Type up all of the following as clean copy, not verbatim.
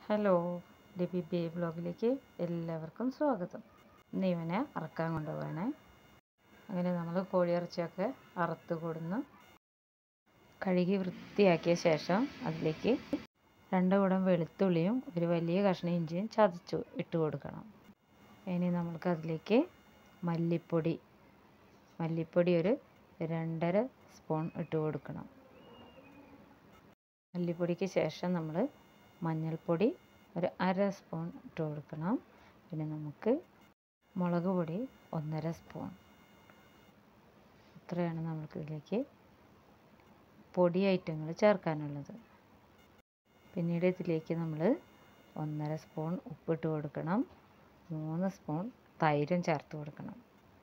Hello, Libi bay വ്ലോഗിലേക്ക് എല്ലാവർക്കും സ്വാഗതം. ഇന്ന് ഇവനെ അറക്കാൻ കൊണ്ടുപോവാണ്. അങ്ങനെ നമ്മൾ കോഴിയിറച്ചിയൊക്കെ അറുത്ത് കൊടുന്ന് കഴുകി വൃത്തിയാക്കിയ ശേഷം അതിലേക്ക് 2 കുടം വെളുത്തുള്ളിയും ഒരു വലിയ കഷ്ണം ഇഞ്ചിയും ചതച്ചു ഇട്ട് കൊടുക്കണം. ഇനി നമ്മൾക്ക് അതിലേക്ക് മല്ലിപ്പൊടി ഒരു 2.5 സ്പൂൺ ഇട്ട് കൊടുക്കണം. മല്ലിപ്പൊടിക്ക് ശേഷം നമ്മൾ മഞ്ഞൾപ്പൊടി ഒരു 1/2 സ്പൂൺ ഇട്ട് കൊടുക്കണം. പിന്നെ നമുക്ക് മുളക് പൊടി 1.5 സ്പൂൺ. ഇത്രയാണ് നമുക്കിതിലേക്ക് പൊടി ഐറ്റങ്ങൾ ചേർക്കാനുള്ളത്. പിന്നീട് ഇതിലേക്ക് നമ്മൾ 1.5 സ്പൂൺ ഉപ്പിട്ട് കൊടുക്കണം. 3 സ്പൂൺ തൈരും ചേർത്ത് കൊടുക്കണം.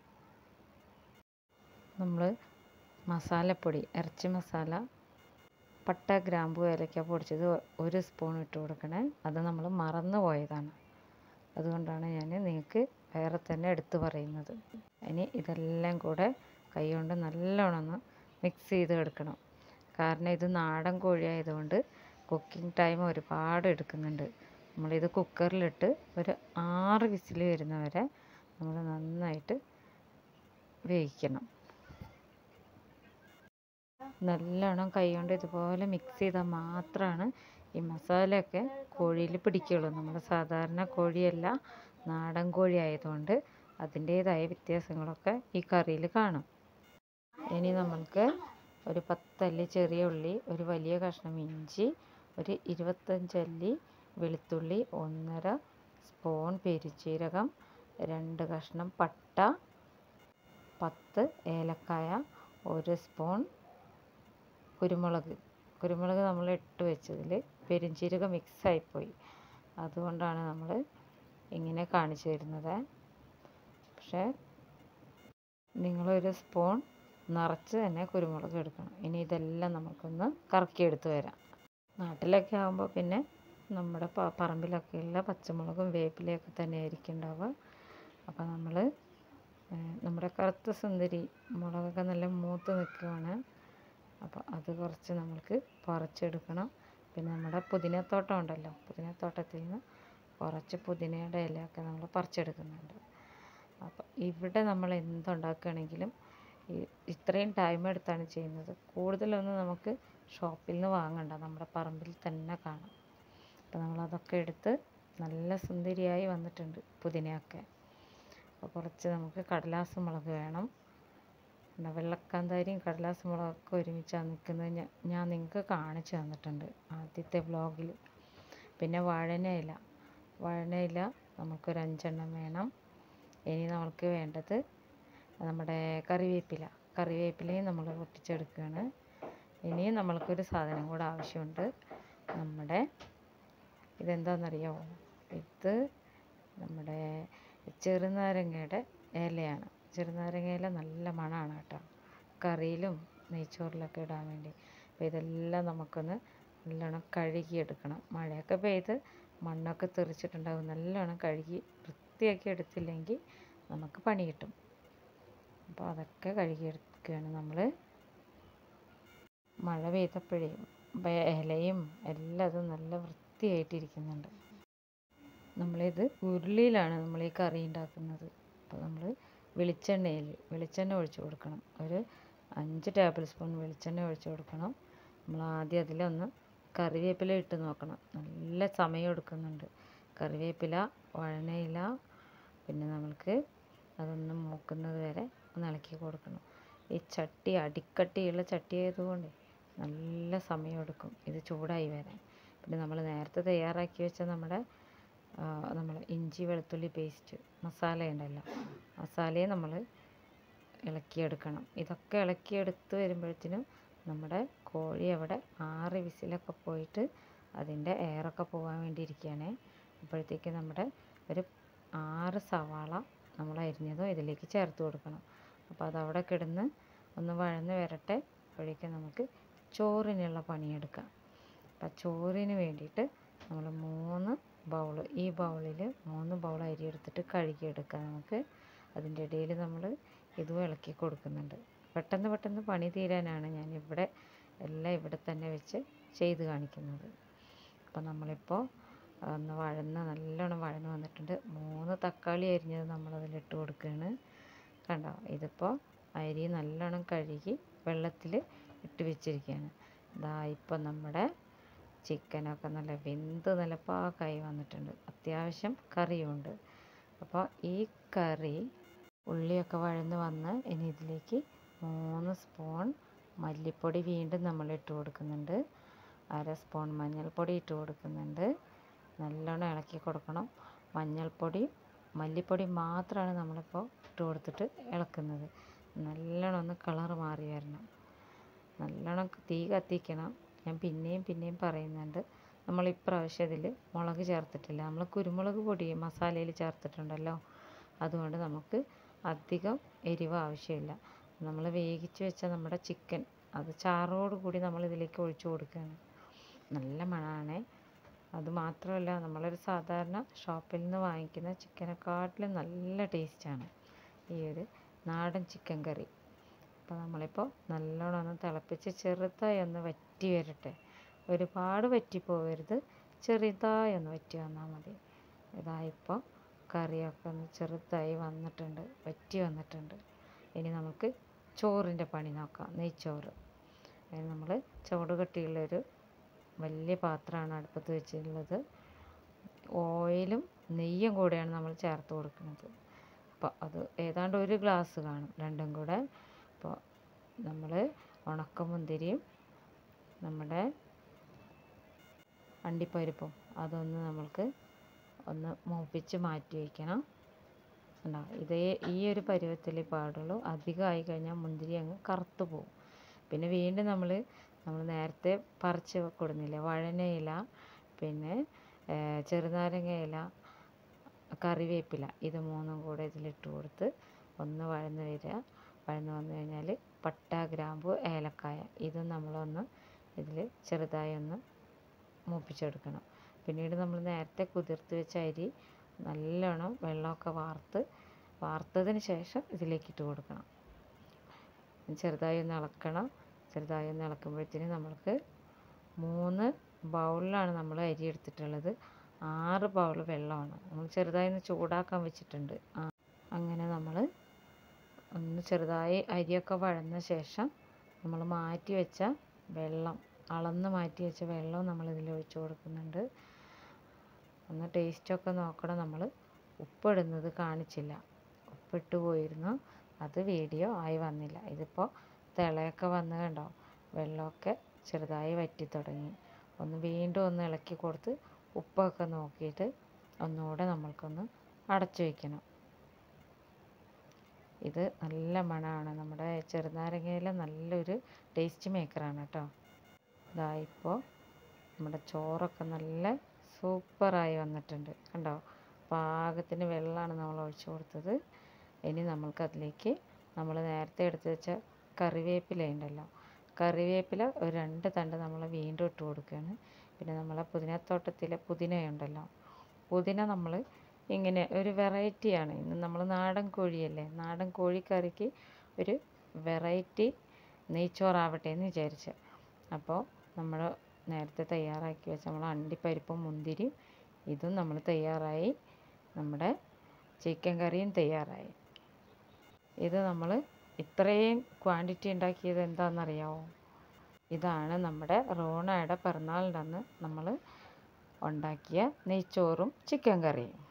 നമ്മൾ മസാലപ്പൊടി, ഇറച്ചി മസാല, പട്ട, ഗ്രാമ്പു, ഏലക്ക പൊടിച്ചത് 1 സ്പൂൺ ഇട്ട് കൊടുക്കണേ. അത് നമ്മൾ മറന്നു പോയതാണ്, അതുകൊണ്ടാണ് ഞാൻ നിങ്ങൾക്ക് വേറെ തന്നെ എടുത്തു പറയുന്നത്. ഇനി ഇതെല്ലാം കൂടെ കൈ കൊണ്ട് നല്ലോണം ഒന്ന് മിക്സ് ചെയ്ത് എടുക്കണം. കാരണം ഇത് നാടൻ കോഴി ആയതുകൊണ്ട് കുക്കിംഗ് ടൈം ഒരുപാട് എടുക്കുന്നുണ്ട്. നമ്മളിത് കുക്കറിലിട്ട് ഒരു 6 വിസിൽ വരുന്നവരെ നമ്മൾ നന്നായിട്ട് വേവിക്കണം. നല്ലോണം കൈ കൊണ്ട് ഇതുപോലെ മിക്സ് ചെയ്താൽ മാത്രമാണ് ഈ മസാലയൊക്കെ കോഴിയിൽ പിടിക്കുകയുള്ളൂ. നമ്മൾ സാധാരണ കോഴിയല്ല, നാടൻ കോഴി ആയതുകൊണ്ട് അതിൻ്റേതായ വ്യത്യാസങ്ങളൊക്കെ ഈ കറിയിൽ കാണും. ഇനി നമ്മൾക്ക് ഒരു 10 അല്ലി ചെറിയ ഉള്ളി, ഒരു വലിയ കഷ്ണം ഇഞ്ചി, ഒരു 25 അല്ലി വെളുത്തുള്ളി, 1.5 സ്പൂൺ പെരുംജീരകം, 2 കഷ്ണം പട്ട, 10 ഏലക്കായ, 1 സ്പൂൺ കുരുമുളക് നമ്മൾ ഇട്ട് വെച്ചതിൽ പെരുംജീരകം മിക്സായിപ്പോയി, അതുകൊണ്ടാണ് നമ്മൾ ഇങ്ങനെ കാണിച്ചു തരുന്നത്. പക്ഷേ നിങ്ങളൊരു സ്പൂൺ നിറച്ച് തന്നെ കുരുമുളക് എടുക്കണം. ഇനി ഇതെല്ലാം നമുക്കൊന്ന് കറക്കിയെടുത്ത് വരാം. നാട്ടിലൊക്കെ ആകുമ്പോൾ പിന്നെ നമ്മുടെ പറമ്പിലൊക്കെയുള്ള പച്ചമുളകും വേപ്പിലയൊക്കെ തന്നെ ആയിരിക്കും ഉണ്ടാവുക. അപ്പോൾ നമ്മൾ നമ്മുടെ കറുത്ത സുന്ദരി മുളകൊക്കെ നല്ല മൂത്ത് നിൽക്കുകയാണ്. അപ്പോൾ അത് കുറച്ച് നമ്മൾക്ക് പറിച്ചെടുക്കണം. പിന്നെ നമ്മുടെ പുതിനത്തോട്ടം ഉണ്ടല്ലോ, പുതിനത്തോട്ടത്തിൽ നിന്ന് കുറച്ച് പുതിനയുടെ ഇലയൊക്കെ നമ്മൾ പറിച്ചെടുക്കുന്നുണ്ട്. അപ്പോൾ ഇവിടെ നമ്മൾ എന്തുണ്ടാക്കുകയാണെങ്കിലും ഇത്രയും ടൈം എടുത്താണ് ചെയ്യുന്നത്. കൂടുതലൊന്നും നമുക്ക് ഷോപ്പിൽ നിന്ന് വാങ്ങണ്ട, നമ്മുടെ പറമ്പിൽ തന്നെ കാണാം. അപ്പോൾ നമ്മളതൊക്കെ എടുത്ത് നല്ല സുന്ദരിയായി വന്നിട്ടുണ്ട് പുതിനയൊക്കെ. അപ്പോൾ കുറച്ച് നമുക്ക് കടലാസ് മുളക് വേണം. വെള്ളക്കാന്താരിയും കടലാസ് മുളകൊക്കെ ഒരുമിച്ചാണ് നിൽക്കുന്നത്. ഞാൻ നിങ്ങൾക്ക് കാണിച്ചു തന്നിട്ടുണ്ട് ആദ്യത്തെ വ്ലോഗിൽ. പിന്നെ വാഴനയില നമുക്കൊരു 5 എണ്ണം വേണം. ഇനി നമുക്ക് വേണ്ടത് നമ്മുടെ കറിവേപ്പിലയും നമ്മൾ പൊട്ടിച്ചെടുക്കുകയാണ്. ഇനിയും നമ്മൾക്കൊരു സാധനം കൂടെ ആവശ്യമുണ്ട്. നമ്മുടെ ഇതെന്താണെന്നറിയാമോ? ഇത് നമ്മുടെ ചെറുനാരങ്ങയുടെ ഇലയാണ്. ചെറുനാരങ്ങ ഇല നല്ല മണമാണ് കേട്ടോ, കറിയിലും നെയ്ച്ചോറിലൊക്കെ ഇടാൻ വേണ്ടി. അപ്പോൾ ഇതെല്ലാം നമുക്കൊന്ന് നല്ലോണം കഴുകിയെടുക്കണം. മഴയൊക്കെ പെയ്ത് മണ്ണൊക്കെ തെറിച്ചിട്ടുണ്ടാകും. നല്ലോണം കഴുകി വൃത്തിയാക്കി എടുത്തില്ലെങ്കിൽ നമുക്ക് പണി കിട്ടും. അപ്പോൾ അതൊക്കെ കഴുകിയെടുക്കുകയാണ് നമ്മൾ. മഴ പെയ്തപ്പോഴേ ഇലയും എല്ലാതും നല്ല വൃത്തിയായിട്ടിരിക്കുന്നുണ്ട്. നമ്മളിത് ഉരുളിയിലാണ് നമ്മൾ ഈ കറി ഉണ്ടാക്കുന്നത്. അപ്പോൾ നമ്മൾ വെളിച്ചെണ്ണ ഒഴിച്ച് കൊടുക്കണം. ഒരു 5 ടേബിൾ സ്പൂൺ വെളിച്ചെണ്ണ ഒഴിച്ച് കൊടുക്കണം. നമ്മൾ ആദ്യം അതിലൊന്ന് കറിവേപ്പില ഇട്ട് നോക്കണം. നല്ല സമയം എടുക്കുന്നുണ്ട്. കറിവേപ്പില, വഴനയില, പിന്നെ നമ്മൾക്ക് അതൊന്ന് മൂക്കുന്നത് വരെ ഒന്ന് ഇളക്കി കൊടുക്കണം. ഈ ചട്ടി അടിക്കട്ടിയുള്ള ചട്ടി ആയതുകൊണ്ട് നല്ല സമയമെടുക്കും ഇത് ചൂടായി വരാൻ. പിന്നെ നമ്മൾ നേരത്തെ തയ്യാറാക്കി വെച്ച നമ്മൾ ഇഞ്ചി വെളുത്തുള്ളി പേസ്റ്റ് മസാലയുണ്ടല്ലോ, മസാലയെ നമ്മൾ ഇളക്കിയെടുക്കണം. ഇതൊക്കെ ഇളക്കിയെടുത്ത് വരുമ്പോഴത്തേനും നമ്മുടെ കോഴി അവിടെ 6 വിസിലൊക്കെ പോയിട്ട് അതിൻ്റെ എയറൊക്കെ പോകാൻ വേണ്ടി ഇരിക്കുകയാണ്. അപ്പോഴത്തേക്ക് നമ്മുടെ ഒരു 6 സവാള നമ്മൾ അരിഞ്ഞതും ഇതിലേക്ക് ചേർത്ത് കൊടുക്കണം. അപ്പോൾ അതവിടെ കിടന്ന് ഒന്ന് വഴന്ന് വരട്ടെ. അപ്പോഴേക്കും നമുക്ക് ചോറിനുള്ള പണിയെടുക്കാം. അപ്പം ചോറിന് വേണ്ടിയിട്ട് നമ്മൾ 3 ബൗൾ, ഈ ബൗളിൽ 3 ബൗൾ അരി എടുത്തിട്ട് കഴുകിയെടുക്കാം നമുക്ക്. അതിൻ്റെ ഇടയിൽ നമ്മൾ ഇതും ഇളക്കി കൊടുക്കുന്നുണ്ട്. പെട്ടെന്ന് പണി തീരാനാണ് ഞാൻ എല്ലാം ഇവിടെ തന്നെ വെച്ച് ചെയ്ത് കാണിക്കുന്നത്. അപ്പോൾ നമ്മളിപ്പോൾ ഒന്ന് നല്ലോണം വഴന്ന് വന്നിട്ടുണ്ട്. 3 തക്കാളി അരിഞ്ഞത് നമ്മളതിലിട്ട് കൊടുക്കുകയാണ്. കണ്ടോ, ഇതിപ്പോൾ അരി നല്ലോണം കഴുകി വെള്ളത്തിൽ ഇട്ട് വെച്ചിരിക്കുകയാണ്. ഇതാ ഇപ്പം നമ്മുടെ ചിക്കനൊക്കെ നല്ല വെന്ത് നല്ല പാകമായി വന്നിട്ടുണ്ട്. അത്യാവശ്യം കറിയുമുണ്ട്. അപ്പോൾ ഈ കറി ഉള്ളിയൊക്കെ വഴന്ന് വന്ന് ഇനി ഇതിലേക്ക് 3 സ്പൂൺ മല്ലിപ്പൊടി വീണ്ടും നമ്മൾ ഇട്ട് കൊടുക്കുന്നുണ്ട്. 1/2 സ്പൂൺ മഞ്ഞൾപ്പൊടി ഇട്ട് കൊടുക്കുന്നുണ്ട്. നല്ലോണം ഇളക്കി കൊടുക്കണം. മല്ലിപ്പൊടി മാത്രമാണ് നമ്മളിപ്പോൾ ഇട്ട് കൊടുത്തിട്ട് ഇളക്കുന്നത്. നല്ലോണം ഒന്ന് കളർ മാറി വരണം. നല്ലോണം തീ കത്തിക്കണം. ഞാൻ പിന്നെയും പറയുന്നുണ്ട്, നമ്മൾ ഇപ്രാവശ്യം ഇതിൽ മുളക് ചേർത്തിട്ടില്ല. നമ്മൾ കുരുമുളക് പൊടി മസാലയിൽ ചേർത്തിട്ടുണ്ടല്ലോ. അതുകൊണ്ട് നമുക്ക് അധികം എരിവ് ആവശ്യമില്ല. നമ്മൾ വേവിച്ച് വെച്ച നമ്മുടെ ചിക്കൻ അത് ചാറോട് കൂടി നമ്മൾ ഇതിലേക്ക് ഒഴിച്ചു കൊടുക്കുകയാണ്. നല്ല മണമാണ്. അതുമാത്രമല്ല, നമ്മളൊരു സാധാരണ ഷോപ്പിൽ നിന്ന് വാങ്ങിക്കുന്ന ചിക്കനെക്കാട്ടിലും നല്ല ടേസ്റ്റാണ് ഈ ഒരു നാടൻ ചിക്കൻ കറി. അപ്പോൾ നമ്മളിപ്പോൾ നല്ലോണം ഒന്ന് തിളപ്പിച്ച് ചെറുതായി ഒന്ന് വറ്റി വരട്ടെ. ഒരുപാട് വറ്റിപ്പോകരുത്, ചെറുതായി ഒന്ന് വറ്റി വന്നാൽ മതി. ഇതായിപ്പോൾ കറിയൊക്കെ ഒന്ന് ചെറുതായി വന്നിട്ടുണ്ട്, വറ്റി വന്നിട്ടുണ്ട്. ഇനി നമുക്ക് ചോറിൻ്റെ പണി നോക്കാം. നെയ്ച്ചോറ്. അതിന് നമ്മൾ ചുവട് കട്ടിയുള്ളൊരു വലിയ പാത്രമാണ് അടുപ്പത്ത് വെച്ചിട്ടുള്ളത്. ഓയിലും നെയ്യും കൂടെയാണ് നമ്മൾ ചേർത്ത് കൊടുക്കുന്നത്. അപ്പോൾ അത് ഏതാണ്ട് 1 ഗ്ലാസ് കാണും രണ്ടും കൂടെ. അപ്പോൾ നമ്മൾ ഉണക്കമുന്തിരിയും നമ്മുടെ അണ്ടിപ്പരിപ്പും അതൊന്ന് നമ്മൾക്ക് ഒന്ന് മൂപ്പിച്ച് മാറ്റി വയ്ക്കണം. ഉണ്ടാവും ഈ ഒരു പരുവത്തിൽ പാടുള്ളൂ. അധികമായി കഴിഞ്ഞാൽ മുന്തിരി അങ്ങ് കറുത്ത് പോകും. പിന്നെ വീണ്ടും നമ്മൾ നേരത്തെ പറിച്ച് കൊടുന്നില്ലേ വഴനയില, പിന്നെ ചെറുനാരങ്ങ ഇല, കറിവേപ്പില, ഇത് 3 കൂടെ ഇതിലിട്ട് കൊടുത്ത് ഒന്ന് വഴന്ന് വന്നു കഴിഞ്ഞാൽ പട്ട, ഗ്രാമ്പു, ഏലക്കായ ഇതും നമ്മളൊന്ന് ഇതിൽ ചെറുതായി ഒന്ന് മൂപ്പിച്ചെടുക്കണം. പിന്നീട് നമ്മൾ നേരത്തെ കുതിർത്ത് വെച്ച അരി നല്ലോണം വെള്ളമൊക്കെ വാർത്തതിന് ശേഷം ഇതിലേക്ക് ഇട്ട് കൊടുക്കണം. ചെറുതായി ഒന്ന് ഇളക്കണം. ചെറുതായി ഒന്ന് ഇളക്കുമ്പോഴത്തേന് നമ്മൾക്ക് 3 ബൗളിലാണ് നമ്മൾ അരി എടുത്തിട്ടുള്ളത്. 6 ബൗൾ വെള്ളമാണ്. നമ്മൾ ചെറുതായി ഒന്ന് ചൂടാക്കാൻ വെച്ചിട്ടുണ്ട്. അങ്ങനെ നമ്മൾ ഒന്ന് ചെറുതായി അരിയൊക്കെ വഴന്ന ശേഷം നമ്മൾ അളന്ന് മാറ്റി വെച്ച വെള്ളം നമ്മളിതിൽ ഒഴിച്ച് കൊടുക്കുന്നുണ്ട്. ഒന്ന് ടേസ്റ്റൊക്കെ നോക്കണം. നമ്മൾ ഉപ്പിടുന്നത് കാണിച്ചില്ല, ഉപ്പിട്ട് പോയിരുന്നു, അത് വീഡിയോ ആയി വന്നില്ല. ഇതിപ്പോൾ തിളയൊക്കെ വന്ന് കണ്ടോ, വെള്ളമൊക്കെ ചെറുതായി വറ്റി തുടങ്ങി. വീണ്ടും ഒന്ന് ഇളക്കി കൊടുത്ത് ഉപ്പൊക്കെ നോക്കിയിട്ട് ഒന്നുകൂടെ നമ്മൾക്കൊന്ന് അടച്ചു വയ്ക്കണം. ഇത് നല്ല മണമാണ്. നമ്മുടെ ചെറുനാരങ്ങയില നല്ലൊരു ടേസ്റ്റ് മേക്കറാണ് കേട്ടോ. ഇപ്പോൾ നമ്മുടെ ചോറൊക്കെ നല്ല സൂപ്പറായി വന്നിട്ടുണ്ട്. കണ്ടോ, പാകത്തിന് വെള്ളമാണ് നമ്മൾ ഒഴിച്ചു കൊടുത്തത്. ഇനി നമ്മൾക്കതിലേക്ക് നമ്മൾ നേരത്തെ എടുത്ത് വെച്ച കറിവേപ്പില ഉണ്ടല്ലോ, കറിവേപ്പില ഒരു 2 തണ്ട് നമ്മൾ വീണ്ടും ഇട്ട് കൊടുക്കുകയാണ്. പിന്നെ നമ്മളെ പുതിനത്തോട്ടത്തിലെ പുതിനയുണ്ടല്ലോ, പുതിന നമ്മൾ ഇങ്ങനെ ഒരു വെറൈറ്റിയാണ്. ഇന്ന് നമ്മൾ നാടൻ കോഴിയല്ലേ, നാടൻ കോഴിക്കറിക്ക് ഒരു വെറൈറ്റി നെയ്ച്ചോറാവട്ടെ എന്ന് വിചാരിച്ച്. അപ്പോൾ നമ്മൾ നേരത്തെ തയ്യാറാക്കി വെച്ച നമ്മൾ അണ്ടിപ്പരിപ്പും മുന്തിരിയും ഇതും നമ്മൾ തയ്യാറായി. നമ്മുടെ ചിക്കൻ കറിയും തയ്യാറായി. ഇത് നമ്മൾ ഇത്രയും ക്വാണ്ടിറ്റി ഉണ്ടാക്കിയത് എന്താണെന്നറിയാമോ? ഇതാണ് നമ്മുടെ റോണയുടെ പിറന്നാളിൻ്റെ അന്ന് നമ്മൾ ഉണ്ടാക്കിയ നെയ്ച്ചോറും ചിക്കൻ കറിയും.